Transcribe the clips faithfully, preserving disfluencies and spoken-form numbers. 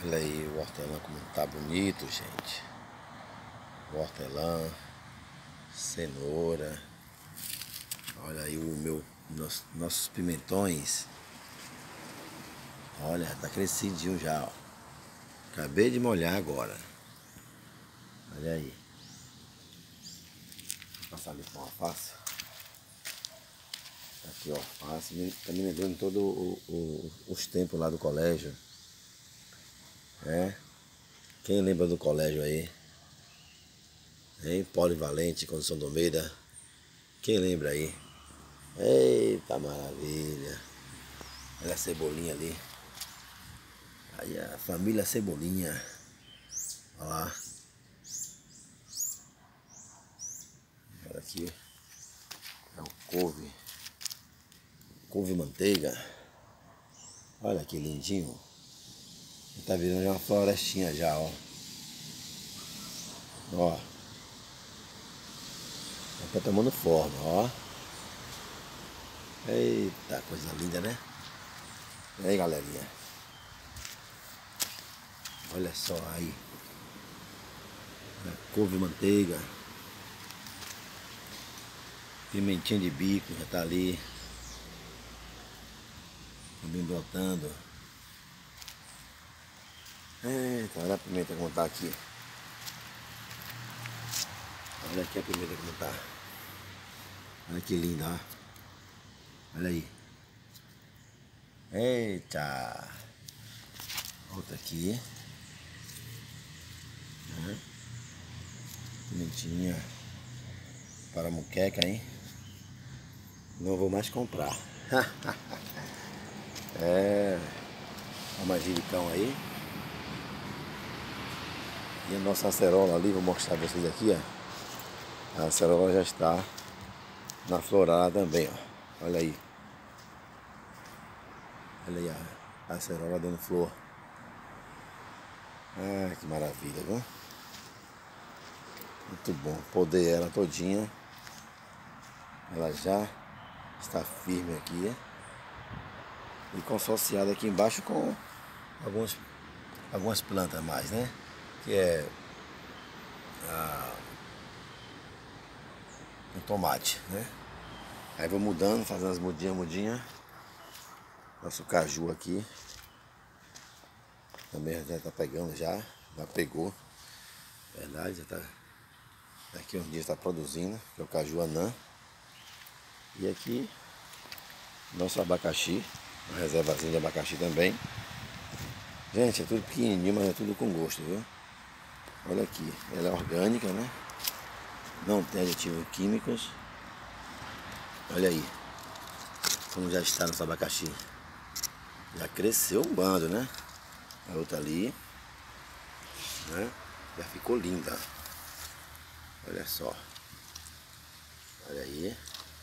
Olha aí o hortelã como tá bonito, gente. O hortelã, cenoura. Olha aí o meu, nos, nossos pimentões. Olha, tá crescidinho já, ó. Acabei de molhar agora. Olha aí. Vou passar ali com alface. Aqui, ó, alface. Tá me lembrando todo o, o, os tempos lá do colégio. É. Quem lembra do colégio aí? Hein? Polivalente, Condição do Almeida. Quem lembra aí? Eita maravilha. Olha a cebolinha ali. Aí a família Cebolinha. Olha lá. Olha aqui. É o couve. Couve manteiga. Olha que lindinho. Tá virando uma florestinha já, ó. Ó. Tá tomando forma, ó. Eita, coisa linda, né? E aí, galerinha. Olha só aí. Couve manteiga. Pimentinha de bico já tá ali. Também brotando. Eita, olha a pimenta como tá aqui. Olha aqui a pimenta como tá. Olha que linda, ó. Olha aí. Eita. Outra aqui. Uhum. Pimentinha para muqueca, hein? Não vou mais comprar. É. A manjericão aí. E a nossa acerola ali, vou mostrar pra vocês aqui, ó. A acerola já está na florada também, ó. Olha aí. Olha aí a acerola dando flor. Ah, que maravilha, viu? Muito bom. Poder ela todinha. Ela já está firme aqui. E consociada aqui embaixo com alguns, algumas plantas a mais, né? Que é a, o tomate, né? Aí vou mudando, fazendo as mudinhas, mudinhas. Nosso caju aqui também já tá pegando já, já pegou. Verdade, já tá. Daqui uns dias está produzindo, que é o caju anã. E aqui nosso abacaxi, uma reservazinha de abacaxi também. Gente, é tudo pequenininho, mas é tudo com gosto, viu? Olha aqui, ela é orgânica, né? Não tem aditivos químicos. Olha aí como já está nosso abacaxi. Já cresceu um bando, né? A outra ali, né? Já ficou linda. Olha só. Olha aí.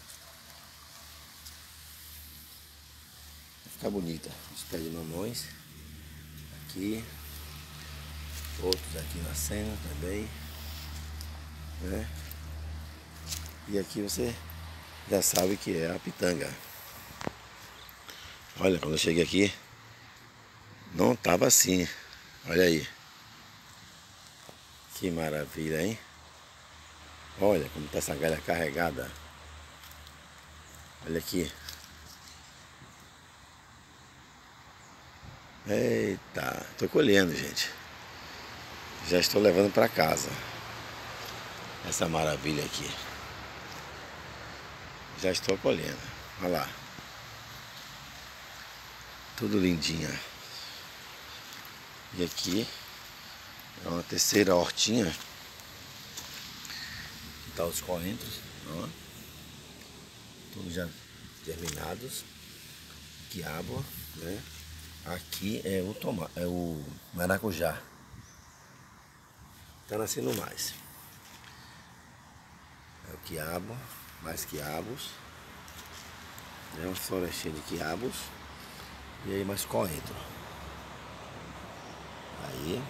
Vai ficar bonita. Os pés de mamões. Aqui. Outros aqui nascendo também. Né? E aqui você já sabe que é a pitanga. Olha, quando eu cheguei aqui, não tava assim. Olha aí. Que maravilha, hein? Olha como tá essa galha carregada. Olha aqui. Eita, tô colhendo, gente. Já estou levando para casa. Essa maravilha aqui. Já estou colhendo. Olha lá. Tudo lindinha. E aqui é uma terceira hortinha. Tá os coentros, ó. Todos já germinados. Quiabo, né? Aqui é o tomate, é o maracujá. Tá nascendo mais. É o quiabo, mais quiabos. É uma florestinha de quiabos. E aí mais coentro. Aí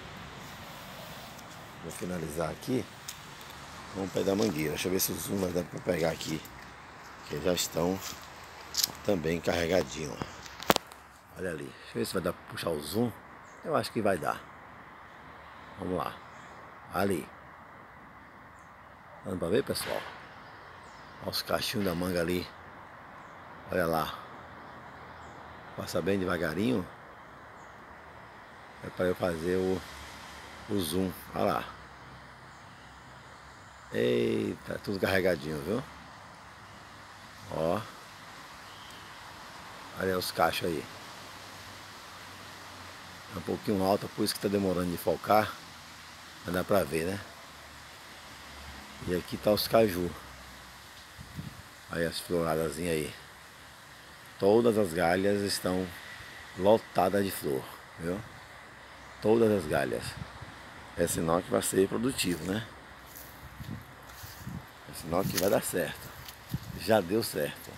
vou finalizar aqui com o pé da mangueira. Deixa eu ver se os zoom vai dar pra pegar aqui. Que já estão também carregadinhos. Olha ali. Deixa eu ver se vai dar pra puxar o zoom. Eu acho que vai dar. Vamos lá. Ali. Dando pra ver, pessoal? Olha os cachinhos da manga ali. Olha lá. Passa bem devagarinho. É para eu fazer o, o zoom. Olha lá. Eita, tudo carregadinho, viu? Ó. Olha os cachos aí. É um pouquinho alto, por isso que tá demorando de focar. Mas dá pra ver, né? E aqui tá os caju. Aí as floradas aí. Todas as galhas estão lotadas de flor, viu? Todas as galhas. É sinal que vai ser produtivo, né? É sinal que vai dar certo. Já deu certo.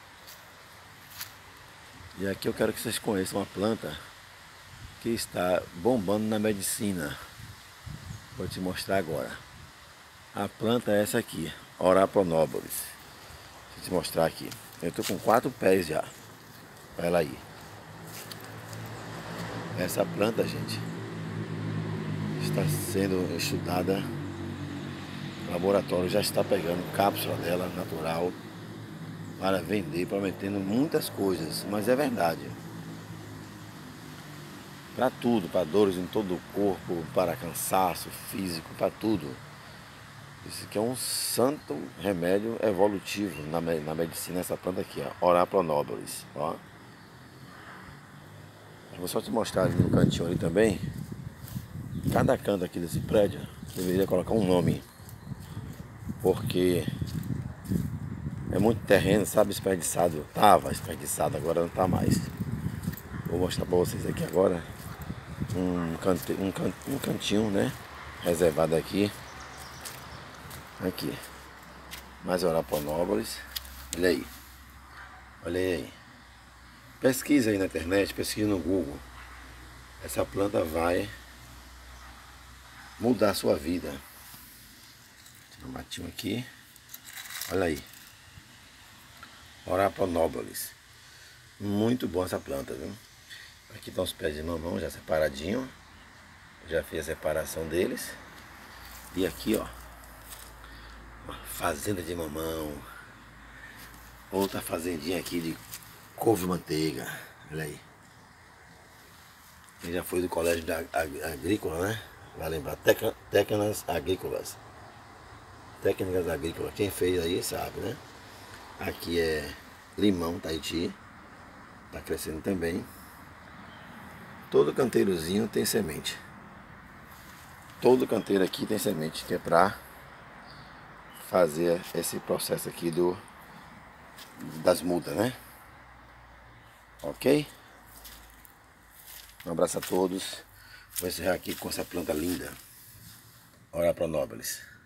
E aqui eu quero que vocês conheçam uma planta que está bombando na medicina. Vou te mostrar agora. A planta é essa aqui, Oraponobolis. Vou te mostrar aqui. Eu estou com quatro pés já. Olha ela aí. Essa planta, gente, está sendo estudada. O laboratório já está pegando cápsula dela, natural, para vender, prometendo muitas coisas. Mas é verdade. Para tudo, para dores em todo o corpo, para cansaço físico, para tudo. Isso aqui é um santo remédio evolutivo na, na medicina, essa planta aqui, ó, Oraponobolis, ó. Eu vou só te mostrar ali no cantinho ali também. Cada canto aqui desse prédio deveria colocar um nome, porque é muito terreno, sabe, desperdiçado. Tava desperdiçado, agora não tá mais. Vou mostrar para vocês aqui agora um, cante, um, can, um cantinho, né, reservado aqui. Aqui, mais Oraponobolis. Olha aí. Olha aí. Pesquisa aí na internet, pesquisa no Google. Essa planta vai mudar a sua vida. Tem um matinho aqui. Olha aí. Oraponobolis. Muito boa essa planta, viu? Aqui estão os pés de mamão já separadinho. Já fiz a separação deles. E aqui, ó, uma fazenda de mamão. Outra fazendinha aqui de couve-manteiga. Olha aí. Quem já foi do colégio da agrícola, né? Vai lembrar. Técnicas agrícolas. Técnicas agrícolas. Quem fez aí sabe, né? Aqui é limão, Tahiti. Tá crescendo também. Todo canteirozinho tem semente. Todo canteiro aqui tem semente, que é pra fazer esse processo aqui do das mudas, né? Ok? Um abraço a todos. Vou encerrar aqui com essa planta linda, Oraponobolis.